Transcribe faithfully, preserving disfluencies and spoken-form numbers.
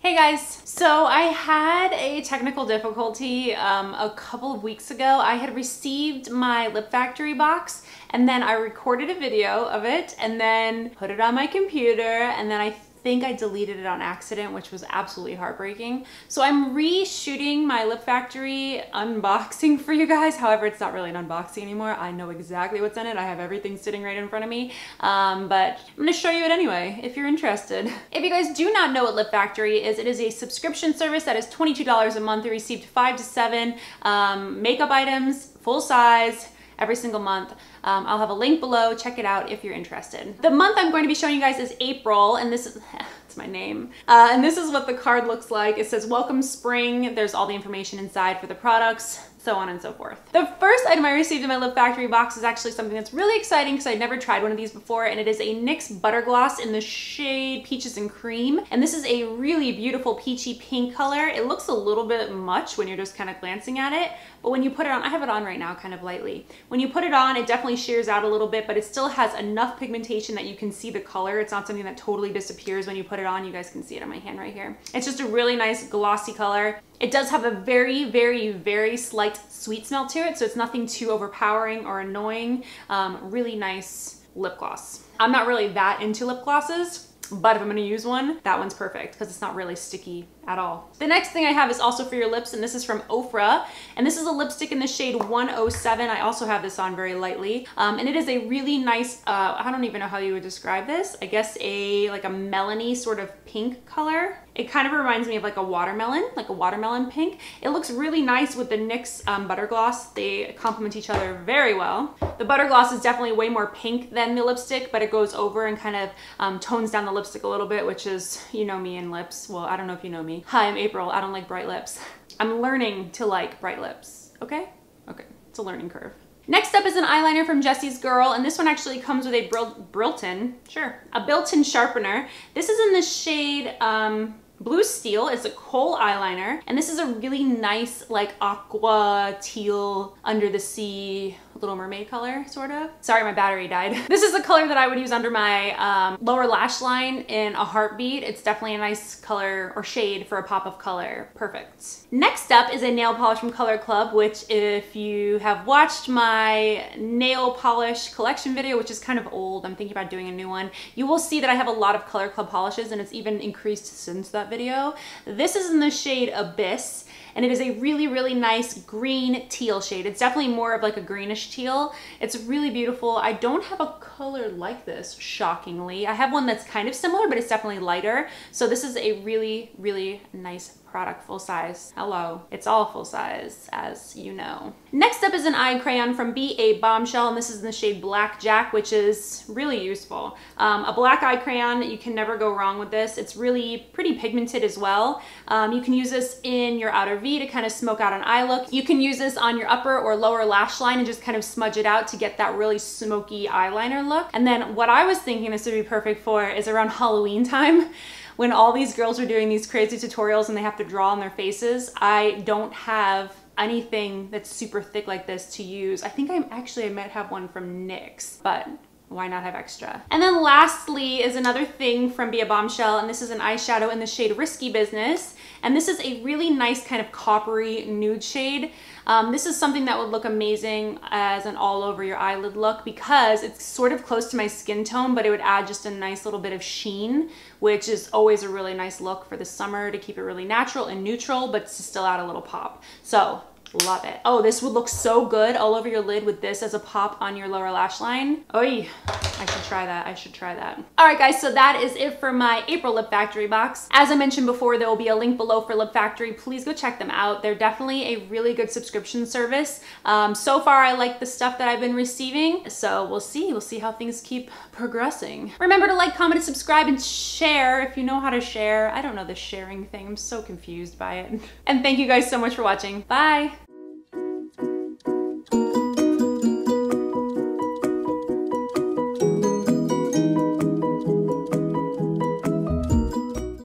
Hey guys, so I had a technical difficulty um, a couple of weeks ago. I had received my Lip Factory box and then I recorded a video of it and then put it on my computer, and then I think I deleted it on accident, which was absolutely heartbreaking. So I'm reshooting my Lip Factory unboxing for you guys. However, it's not really an unboxing anymore. I know exactly what's in it. I have everything sitting right in front of me, um, but I'm gonna show you it anyway if you're interested. If you guys do not know what Lip Factory is, it is a subscription service that is twenty-two dollars a month. You received five to seven um, makeup items, full size, every single month. Um, I'll have a link below. Check it out if you're interested. The month I'm going to be showing you guys is April, and this is, it's my name. Uh, and this is what the card looks like. It says, welcome spring. There's all the information inside for the products, so on and so forth. The first item I received in my Lip Factory box is actually something that's really exciting because I'd never tried one of these before, and it is a N Y X Butter Gloss in the shade Peaches and Cream. And this is a really beautiful peachy pink color. It looks a little bit much when you're just kind of glancing at it, but when you put it on, I have it on right now kind of lightly. When you put it on, it definitely shears out a little bit, but it still has enough pigmentation that you can see the color. It's not something that totally disappears when you put it on. You guys can see it on my hand right here. It's just a really nice glossy color. It does have a very, very, very slight sweet smell to it, so it's nothing too overpowering or annoying. Um, really nice lip gloss. I'm not really that into lip glosses, but if I'm gonna use one, that one's perfect because it's not really sticky at all. The next thing I have is also for your lips, and this is from Ofra, and this is a lipstick in the shade one oh seven. I also have this on very lightly, um, and it is a really nice, uh, I don't even know how you would describe this. I guess a like a melony sort of pink color. It kind of reminds me of like a watermelon, like a watermelon pink. It looks really nice with the N Y X um, Butter Gloss. They complement each other very well. The Butter Gloss is definitely way more pink than the lipstick, but it goes over and kind of um, tones down the lipstick a little bit, which is, you know me and lips. Well, I don't know if you know me. Hi, I'm April. I don't like bright lips. I'm learning to like bright lips, okay? Okay, it's a learning curve. Next up is an eyeliner from Jessie's Girl, and this one actually comes with a Bril Brilton, sure, a built-in sharpener. This is in the shade um, Blue Steel. It's a kohl eyeliner, and this is a really nice like aqua teal under the sea Little Mermaid color, sort of. Sorry, my battery died. This is the color that I would use under my um, lower lash line in a heartbeat. It's definitely a nice color or shade for a pop of color. Perfect. Next up is a nail polish from Color Club, which if you have watched my nail polish collection video, which is kind of old, I'm thinking about doing a new one, you will see that I have a lot of Color Club polishes, and it's even increased since that video. This is in the shade Abyss, and it is a really, really nice green teal shade. It's definitely more of like a greenish teal. It's really beautiful. I don't have a color like this, shockingly. I have one that's kind of similar, but it's definitely lighter. So this is a really, really nice product, full size. Hello, it's all full size, as you know. Next up is an eye crayon from B A Bombshell, and this is in the shade Blackjack, which is really useful. Um, a black eye crayon, you can never go wrong with this. It's really pretty pigmented as well. Um, you can use this in your outer V to kind of smoke out an eye look. You can use this on your upper or lower lash line and just kind of smudge it out to get that really smoky eyeliner look. And then what I was thinking this would be perfect for is around Halloween time, when all these girls are doing these crazy tutorials and they have to draw on their faces. I don't have anything that's super thick like this to use. I think I'm actually, I might have one from N Y X, but why not have extra? And then lastly is another thing from Be a Bombshell, and this is an eyeshadow in the shade Risky Business. And this is a really nice kind of coppery nude shade. Um, this is something that would look amazing as an all over your eyelid look because it's sort of close to my skin tone, but it would add just a nice little bit of sheen, which is always a really nice look for the summer to keep it really natural and neutral, but to still add a little pop. So love it. Oh, this would look so good all over your lid with this as a pop on your lower lash line. Oy, I should try that. I should try that. All right, guys, so that is it for my April Lip Factory box. As I mentioned before, there will be a link below for Lip Factory. Please go check them out. They're definitely a really good subscription service. Um, so far, I like the stuff that I've been receiving, so we'll see. We'll see how things keep progressing. Remember to like, comment, and subscribe, and share if you know how to share. I don't know the sharing thing. I'm so confused by it. And thank you guys so much for watching. Bye.